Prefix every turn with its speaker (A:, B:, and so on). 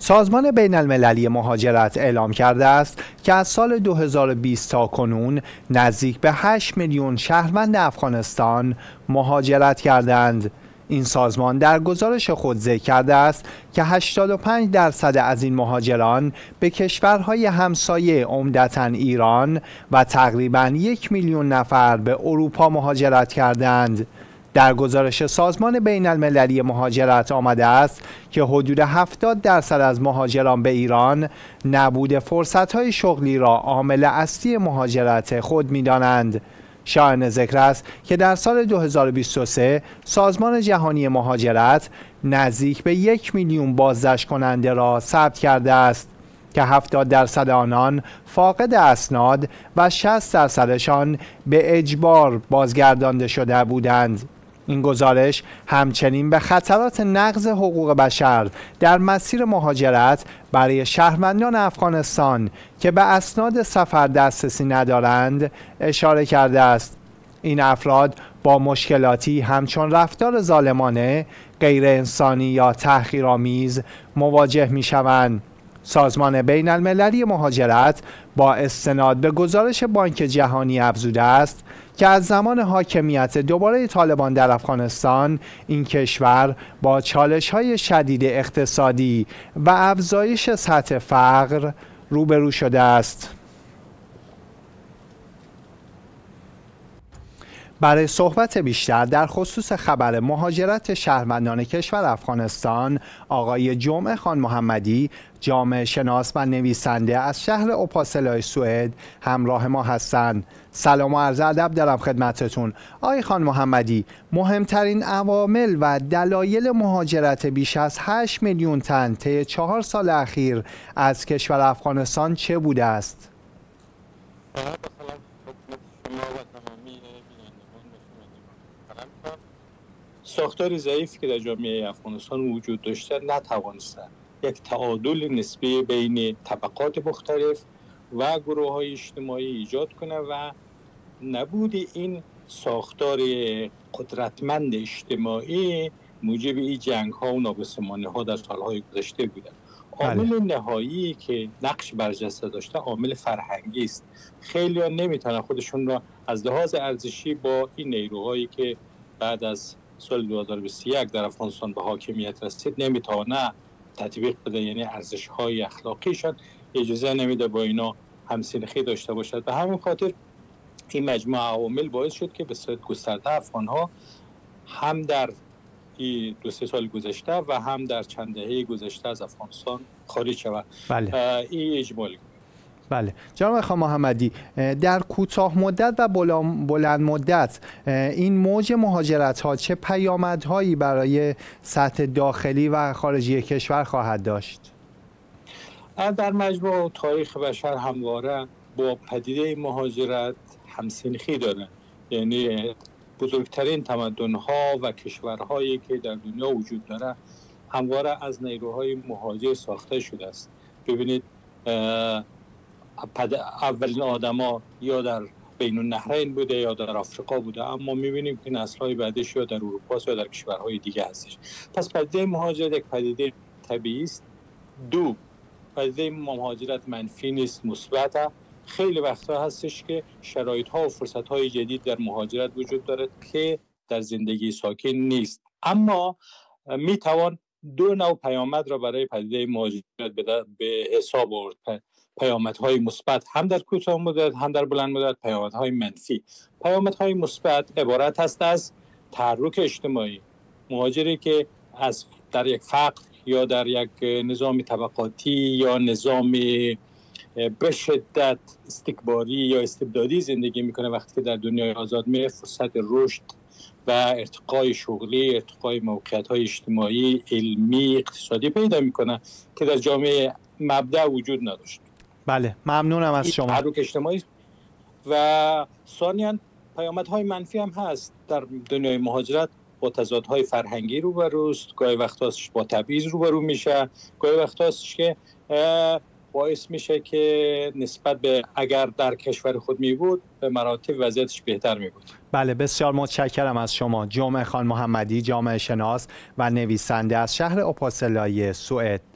A: سازمان بین المللی مهاجرت اعلام کرده است که از سال 2020 تا کنون نزدیک به 8 میلیون شهروند افغانستان مهاجرت کردند. این سازمان در گزارش خود ذکر کرده است که 85% از این مهاجران به کشورهای همسایه عمدتاً ایران و تقریباً 1 میلیون نفر به اروپا مهاجرت کردند. در گزارش سازمان بین المللی مهاجرت آمده است که حدود 70% از مهاجران به ایران نبود فرصت‌های شغلی را عامل اصلی مهاجرت خود می‌دانند. شایان ذکر است که در سال 2023 سازمان جهانی مهاجرت نزدیک به 1 میلیون بازداشت کننده را ثبت کرده است که 70% آنان فاقد اسناد و 60%شان به اجبار بازگردانده شده بودند. این گزارش همچنین به خطرات نقض حقوق بشر در مسیر مهاجرت برای شهروندان افغانستان که به اسناد سفر دسترسی ندارند اشاره کرده است. این افراد با مشکلاتی همچون رفتار ظالمانه، غیر انسانی یا تحقیرآمیز مواجه می‌شوند. سازمان بین المللی مهاجرت با استناد به گزارش بانک جهانی افزوده است که از زمان حاکمیت دوباره طالبان در افغانستان این کشور با چالش‌های شدید اقتصادی و افزایش سطح فقر روبرو شده است. برای صحبت بیشتر در خصوص خبر مهاجرت شهروندان کشور افغانستان، آقای جمعه خان محمدی، جامعه شناس و نویسنده از شهر اوپاسلای سوئد همراه ما هستند. سلام و عرض ادب دارم خدمتتون. آقای خان محمدی، مهمترین عوامل و دلایل مهاجرت بیش از 8 میلیون تن طی 4 سال اخیر از کشور افغانستان چه بوده است؟
B: ساختار ضعیفی که در جامعه افغانستان وجود داشته نتوانسته یک تعادل نسبی بین طبقات مختلف و گروه‌های اجتماعی ایجاد کنه و نبود این ساختار قدرتمند اجتماعی موجب این جنگ‌ها و نابسامانی‌ها در سال‌های گذشته بوده. عامل نهایی که نقش برجسته داشته عامل فرهنگی است. خیلی‌ها نمیتونن خودشون را از لحاظ ارزشی با این نیروهایی که بعد از سال 2021 در افغانستان به حاکمیت رسید نمیتونه تطبیق بده، یعنی ارزش‌های اخلاقیشان اجازه نمیده با اینا همسنخی داشته باشد. به همین خاطر این مجموعه عوامل باعث شد که به صورت گسترده افغان‌ها هم در این 2-3 سال گذشته و هم در چند دهه گذشته از افغانستان خارج شود. این اجمالی.
A: بله جناب خان محمدی، در کوتاه مدت و بلند مدت این موج مهاجرت ها چه پیامدهایی برای سطح داخلی و خارجی کشور خواهد داشت؟
B: در مجموع تاریخ بشر همواره با پدیده مهاجرت همسنخی داره، یعنی بزرگترین تمدن‌ها و کشورهایی که در دنیا وجود داره همواره از نیروهای مهاجر ساخته شده است. ببینید اولین آدما یا در بین النهرین بوده یا در آفریقا بوده، اما می‌بینیم که نسل‌های بعدش یا در اروپا یا در کشورهای دیگه هستش. پس پدیده مهاجرت یک پدیده طبیعی است. دو، پدیده مهاجرت منفی نیست، مثبته. خیلی وقتا هستش که شرایط‌ها و فرصت‌های جدید در مهاجرت وجود دارد که در زندگی ساکن نیست، اما می‌توان دو نوع پیامد را برای پدیده مهاجرت به حساب آورد. پیامدهای مثبت هم در کوتاه مدت هم در بلند مدت، پیامدهای منفی. پیامدهای مثبت عبارت است از تحرک اجتماعی. مهاجری که از در یک فقر یا در یک نظام طبقاتی یا نظام به شدت استکباری یا استبدادی زندگی میکنه، وقتی که در دنیای آزاد میره فرصت رشد و ارتقای شغلی، ارتقای موقعیت‌های اجتماعی، علمی، اقتصادی پیدا میکنه که در جامعه مبدأ وجود نداشت.
A: بله ممنونم از شما.
B: تحرک اجتماعی و ثانیاً پیامدهای منفی هم هست. در دنیای مهاجرت با تضادهای فرهنگی روبروست، گاهی وقتاش با تبعیض روبرو میشه، گاهی وقتاش که باعث میشه که نسبت به اگر در کشور خود می بود به مراتب وضعیتش بهتر می بود.
A: بله بسیار متشکرم از شما. جمعه خان محمدی، جامعه شناس و نویسنده از شهر اوپاسلای سوئد.